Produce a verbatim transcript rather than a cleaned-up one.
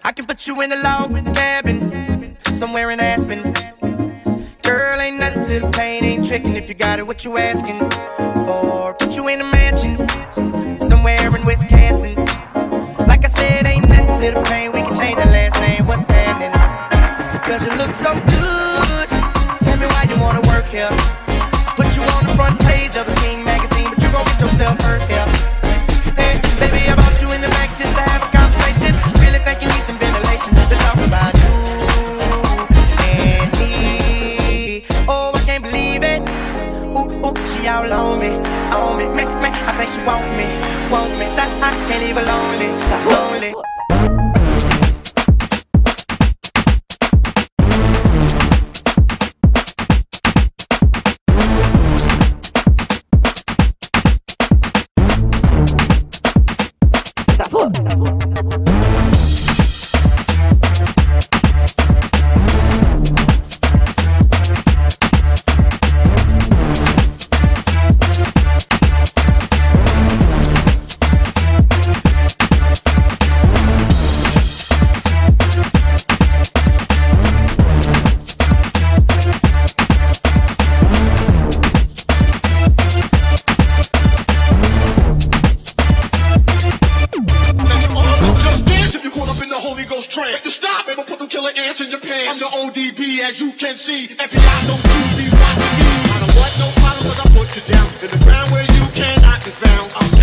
I can put you in a log cabin somewhere in Aspen. Girl, ain't nothing to the pain, ain't tricking if you got it, what you asking for? Put you in a mansion somewhere in Wisconsin. Like I said, ain't nothing to the pain, we can change the last name, what's happening? Cause you look so good, tell me why you wanna work here. Put you on the front page of a King magazine, but you gon' get yourself hurt here. Hey, baby, I brought you in the back just to have a conversation. Really think you need some ventilation. Let's talk about you and me. Oh, I can't believe it. Ooh, ooh, she all on me, on me, me, me. I think she want me, want me. That I can't leave her lonely, lonely. I'm the O D B, as you can see. F B I don't you be watching me. I don't want no problem, but I put you down in the ground where you cannot be found. I'm